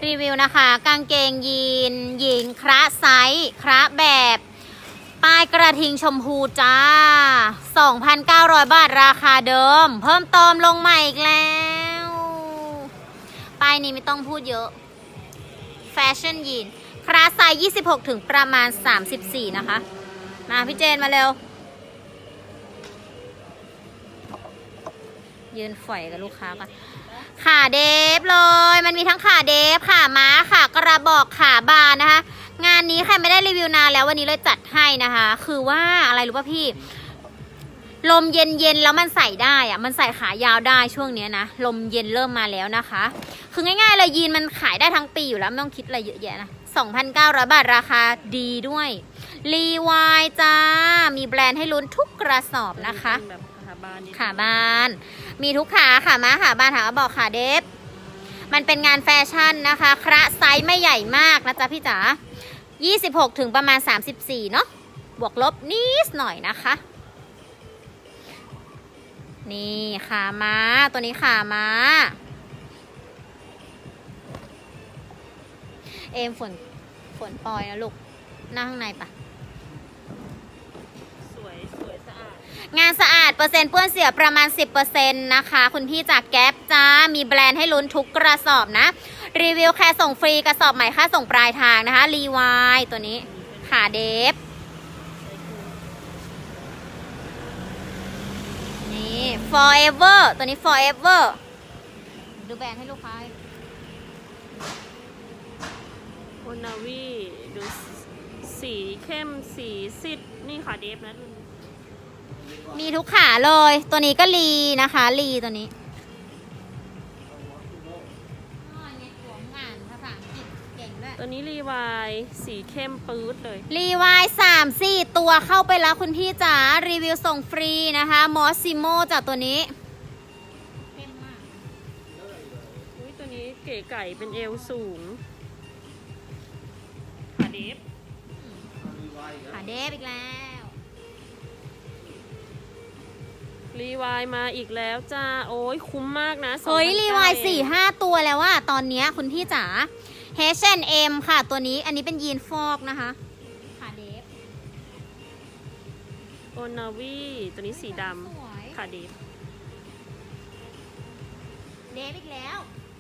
รีวิวนะคะกางเกงยีนหญิงคระไซส์คระแบบป้ายกระทิงชมพูจ้า 2,900 บาทราคาเดิมเพิ่มเติมลงใหม่อีกแล้วป้ายนี้ไม่ต้องพูดเยอะแฟชั่นยีนคระไซส์26ถึงประมาณ34นะคะมาพี่เจนมาเร็วยืนฝอยกับลูกค้ากันขาเดฟเลยมันมีทั้งขาเดฟขาม้าขากระบอกขาบานนะคะงานนี้ใครไม่ได้รีวิวนานแล้ววันนี้เลยจัดให้นะคะคือว่าอะไรรู้ป่ะพี่ลมเย็นแล้วมันใส่ได้อะมันใส่ขายาวได้ช่วงนี้นะลมเย็นเริ่มมาแล้วนะคะคือง่ายๆเลยยีนมันขายได้ทั้งปีอยู่แล้วไม่ต้องคิดอะไรเยอะแยะนะ 2,900 บาทราคาดีด้วยรีวายจ้ามีแบรนด์ให้ลุ้นทุกกระสอบนะคะขาบานมีทุกขาขาม้าขาบานขาบอกขาเดฟมันเป็นงานแฟชั่นนะคะคระไซส์ไม่ใหญ่มากนะจ๊ะพี่จ๋า26ถึงประมาณ34เนาะบวกลบนิดหน่อยนะคะนี่ขาม้าตัวนี้ขาม้าเอมฝนปอยนะลูกหน้าข้างในปะสวยสะอาดงานสะอาดเปอร์เซ็นต์เปื้อนเสียประมาณ 10% นะคะคุณพี่จากแก๊ปจ้ามีแบรนด์ให้ลุ้นทุกกระสอบนะรีวิวแค่ส่งฟรีกระสอบใหม่ค่าส่งปลายทางนะคะรีวายตัวนี้ขาเดฟนี่ forever ตัวนี้ forever ดูแบรนด์ให้ลูกค้าโอนาวีดูสีเข้มสีซิดนี่ขาเดฟนะมีทุกขาเลยตัวนี้ก็ลีนะคะลีตัวนี้ตัวนี้รีวายสีเข้มปื๊ดเลยรีวาย3-4ตัวเข้าไปแล้วคุณพี่จ๋ารีวิวส่งฟรีนะคะมอสซิโมจากตัวนี้เข้มมากตัวนี้เก๋ไก่เป็นเอวสูงขาเดฟอีกแล้วรีวายมาอีกแล้วจ้าโอ้ยคุ้มมากนะเฮ้ยรีวาย4-5ตัวแล้วว่าตอนนี้คุณพี่จ๋า H&M ค่ะตัวนี้อันนี้เป็นยีนฟอกนะคะขาเดฟโอนาวีตัวนี้สีดำขาเดฟอีกแล้ว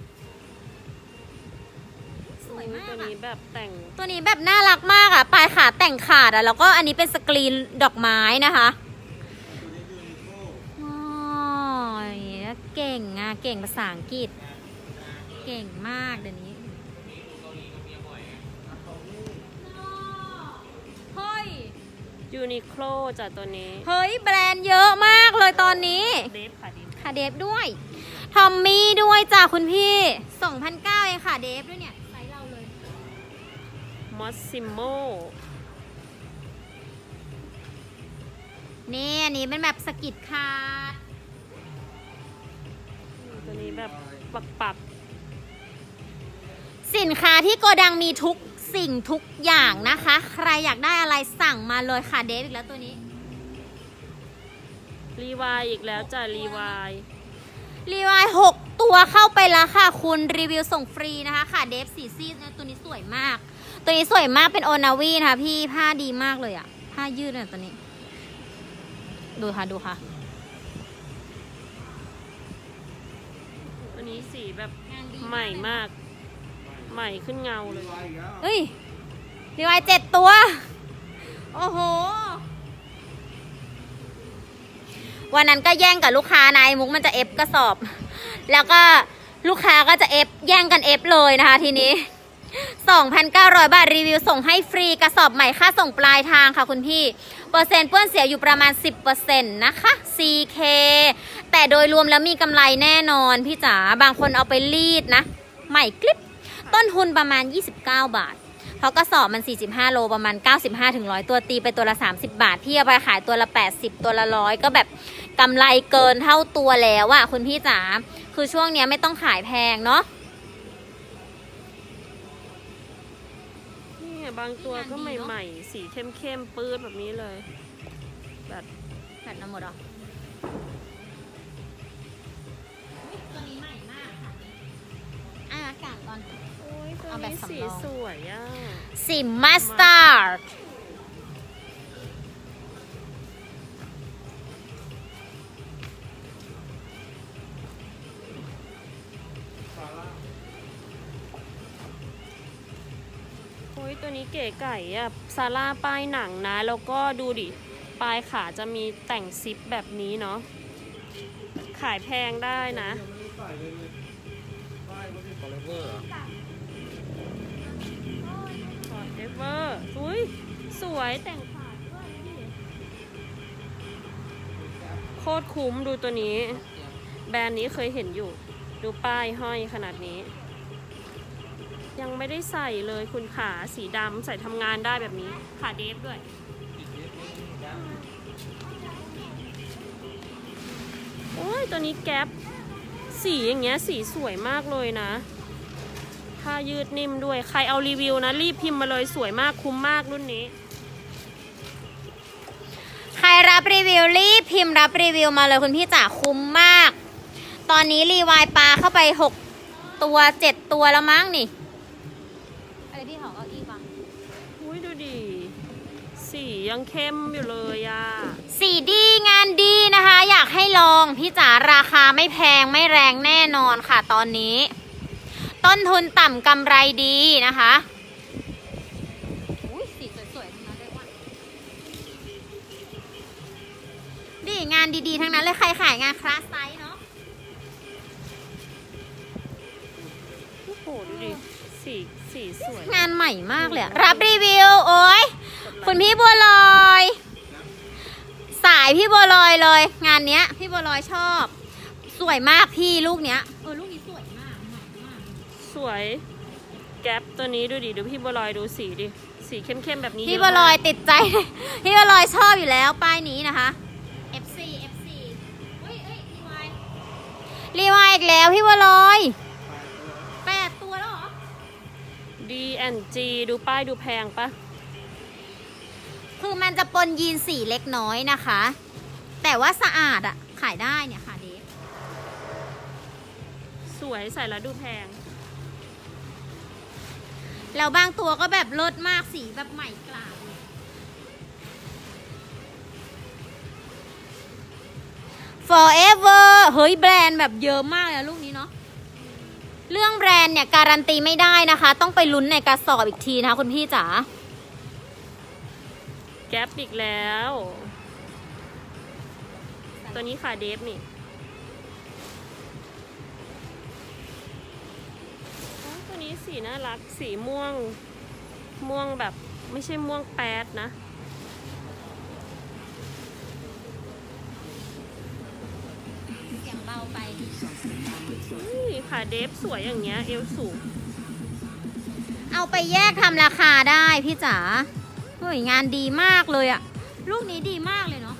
สวยมากตัวนี้แบบแต่งตัวนี้แบบน่ารักมากอ่ะปลายขาแต่งขาดอ่ะแล้วก็อันนี้เป็นสกรีนดอกไม้นะคะเก่งอ่ะเก่งภาษาอังกฤษเก่งมากเดี๋ยวนี้เฮ้ยยูนิโคลจากตัวนี้เฮ้ยแบรนด์เยอะมากเลยตอนนี้ขาเดฟด้วยทอมมี่ด้วยจ้ะคุณพี่ 2,900 เองค่ะเดฟด้วยเนี่ยไซส์เราเลยมอสซิโมนี่อันนี้เป็นแบบสกิดขาดตัวนี้แบบปักสินค้าที่โกดังมีทุกสิ่งทุกอย่างนะคะใครอยากได้อะไรสั่งมาเลยค่ะเดฟอีกแล้วตัวนี้รีวายอีกแล้วจ้ะรีวาย 6ตัวเข้าไปแล้วค่ะคุณรีวิวส่งฟรีนะคะค่ะเดฟสีซีดนะตัวนี้สวยมากเป็นโอนาวีนะคะพี่ผ้าดีมากเลยอะผ้ายืดเนี่ยตัวนี้ดูค่ะอันนี้สีแบบใหม่มากใหม่ขึ้นเงาเลยเฮ้ยรีวาย7ตัวโอ้โหวันนั้นก็แย่งกับลูกค้านายมุกมันจะเอฟกระสอบแล้วก็ลูกค้าก็จะเอฟแย่งกันเอฟเลยนะคะทีนี้ 2,900 บาทรีวิวส่งให้ฟรีกระสอบใหม่ค่าส่งปลายทางค่ะคุณพี่เปอร์เซ็นต์เปื้อนเสียอยู่ประมาณ 10% นะคะ CK แต่โดยรวมแล้วมีกำไรแน่นอนพี่จ๋าบางคนเอาไปรีดนะใหม่คลิปต้นทุนประมาณ29 บาทเพราะกระสอบมัน45โลประมาณ 95-100 ตัวตีไปตัวละ30 บาทพี่เอาไปขายตัวละ80ตัวละ100ก็แบบกำไรเกินเท่าตัวแล้วอะคุณพี่จ๋าคือช่วงนี้ไม่ต้องขายแพงเนาะนี่บางตัวก็ใหม่ๆสีเข้มๆปื้ดแบบนี้เลยแบบน้ำหมดหรอตัวนี้ใหม่มากค่ะกางก่อนโอ้ยแฟเอาแบบสีสำรองสวยอ่ะสีมัสตาร์ดโอ้ยตัวนี้เก๋ไก่อ่ะซาร่าป้ายหนังนะ แล้วก็ดูดิ ปลายขาจะมีแต่งซิปแบบนี้เนาะ ขายแพงได้นะForever อุ้ยสวยแต่งขาด้วยดิโคตรคุ้มดูตัวนี้ แบรนด์นี้เคยเห็นอยู่ ดูป้ายห้อยขนาดนี้ ยังไม่ได้ใส่เลยคุณขาสีดำใส่ทำงานได้แบบนี้ ขาเดฟด้วย โอ้ยตัวนี้แก๊ปสีอย่างเงี้ยสีสวยมากเลยนะผ้ายืดนิ่มด้วยใครเอารีวิวนะรีบพิมพ์มาเลยสวยมากคุ้มมากรุ่นนี้ใครรับรีวิวรีบพิมพ์รับรีวิวมาเลยคุณพี่จ๋าคุ้มมาก ตอนนี้รีวายปลาเข้าไป6 ตัว 7 ตัวแล้วมั้งนี่อะไรพี่เขาเอาอีกบ้างอุ้ยดูดิสียังเข้มอยู่เลยอะสีดีงานดีนะคะ อยากให้ลองพี่จ๋าราคาไม่แพงไม่แรงแน่นอนค่ะตอนนี้ ต้นทุนต่ำกำไรดีนะคะอุ้ยสีสวยๆทั้งนั้นเลยว่ะดีงานดีๆทั้งนั้นเลยใครขายงานคลาสไซส์เนาะโอ้โหดูดิสีสวยงานใหม่มากเลยอะรับรีวิวโอ้ยคุณพี่บัวลอยสายพี่บัวลอยเลยงานเนี้ยพี่บัวลอยชอบสวยมากพี่ลูกเนี้ยลูกนี้สวยมากใหม่มากสวยแก๊ปตัวนี้ดูดิดูพี่บัวลอยดูสีดิสีเข้มๆแบบนี้พี่บัวลอยติดใจ พี่บัวลอยชอบอยู่แล้วป้ายนี้นะคะ FC เฮ้ยรีวายอีกแล้วพี่บัวลอย8 ตัวแล้วเหรอ D&G ดูป้ายดูแพงปะคือมันจะปนยีนสีเล็กน้อยนะคะ แต่ว่าสะอาดอะขายได้เนี่ยค่ะเดฟสวยใส่แล้วดูแพงแล้วบางตัวก็แบบเลิศมากสีแบบใหม่กลาบเลย Forever เฮ้ยแบรนด์แบบเยอะมากเลยลูกนี้เนาะเรื่องแบรนด์เนี่ยการันตีไม่ได้นะคะ ต้องไปลุ้นในกระสอบอีกทีนะคะคุณพี่จ๋าแก๊ปอีกแล้ว ตัวนี้ขาเดฟนี่ตัวนี้สีน่ารักสีม่วงแบบไม่ใช่ม่วงแป๊ดนะเสียงเบาไปขาเดฟสวยอย่างเงี้ยเอวสูงเอาไปแยกทำราคาได้พี่จ๋าเฮ้ยงานดีมากเลยอะลูกนี้ดีมากเลยเนาะ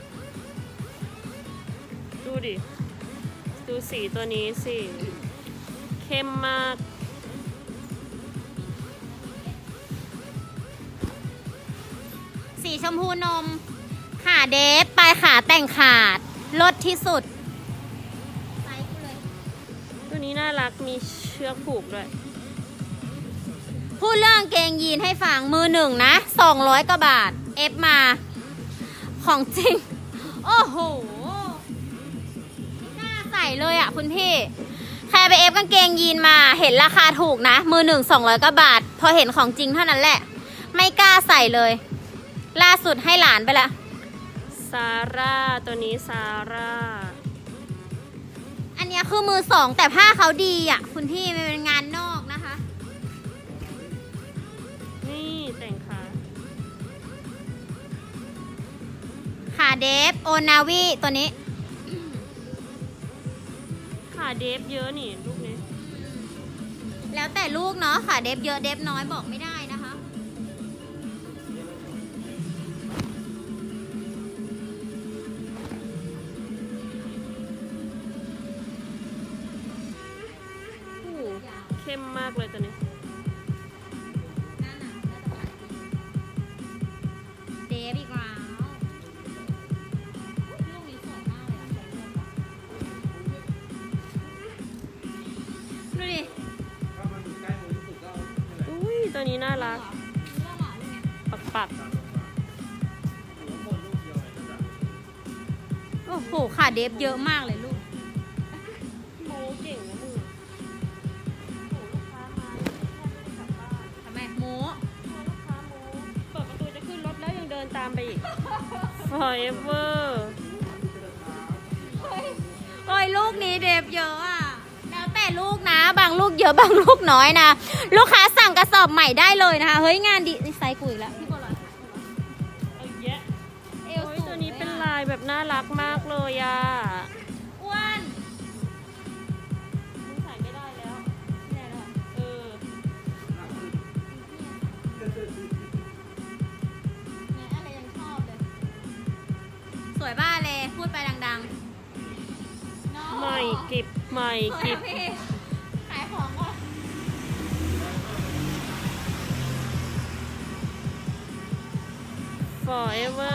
ดูดิ ดูสีตัวนี้สิเข้มมากสีชมพูนมขาเดฟปลายขาแต่งขาดลดที่สุดไซส์กูเลยตัวนี้น่ารักมีเชือกผูกด้วยพูดเรื่องเกงยีนให้ฟังมือหนึ่งนะ200 กว่าบาทเอฟมาของจริง โอ้โหน่าใส่เลยอ่ะคุณพี่ใครไปเอฟกางเกงยีนมาเห็นราคาถูกนะมือหนึ่ง200 กว่าบาทพอเห็นของจริงเท่านั้นแหละไม่กล้าใส่เลยล่าสุดให้หลานไปละซาร่าตัวนี้ซาร่าอันเนี้ยคือมือสองแต่ผ้าเขาดีอ่ะคุณพี่มันเป็นงานนอกนะคะนี่แต่งขาขาเดฟโอนาวีตัวนี้ขาเดฟเยอะนี่ลูกนี้แล้วแต่ลูกเนาะขาเดฟเยอะเดฟน้อยบอกไม่ได้นะคะเข้มมากเลยตัวนี้เดฟอีกแล้วลูกนี้สวยมากเลยอะดูดิน่ารักปักโอ้โหขาเดฟเยอะมากเลยลูกโมเก่งนะมึงลูกค้ามาแทบไม่ได้กลับบ้านทำไมโมลูกค้าโมเปิดประตูจะขึ้นรถแล้วยังเดินตามไปอีก forever โอ้ยลูกนี้เดฟเยอะอ่ะ แล้วแต่ลูกนะ บางลูกเยอะบางลูกน้อยนะ ลูกค้าสั่งกระสอบใหม่ได้เลยนะคะ เฮ้ยงานดีไซน์กูอีกแล้วพี่บอลลอยเอาแยะเอโอ้วยตัวนี้เป็นลายแบบน่ารักมากเลยอ่ะอ้วนมึงใส่ไม่ได้แล้วแน่นอนเออเนี่ยอะไรยังชอบเลย สวยบ้าเลย พูดไปดังๆใหม่กิบใหม่กิบพี่ขายของก่อน forever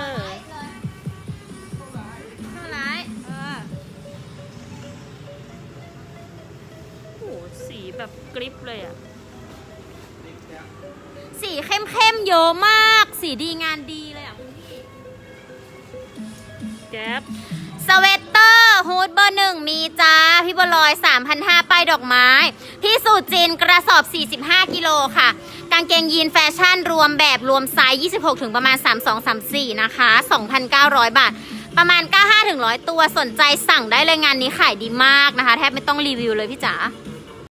เข้าร้ายโอ้โหสีแบบกริปเลยอ่ะสีเข้มๆเยอะมาก สีดีงานดีเลยอ่ะคุณพี่แก๊ปสเวตเตอร์ฮูดเบอร์ 1มีจ้า พี่บัวลอย 3,500 ป้ายดอกไม้ พี่สุจินกระสอบ 45 กิโลค่ะ กางเกงยีนแฟชั่นรวมแบบรวมไซส์ 26 ถึงประมาณ 32-34 นะคะ 2,900 บาท ประมาณ 95 ถึง 100 ตัวสนใจสั่งได้เลยงานนี้ขายดีมากนะคะ แทบไม่ต้องรีวิวเลยพี่จ๋า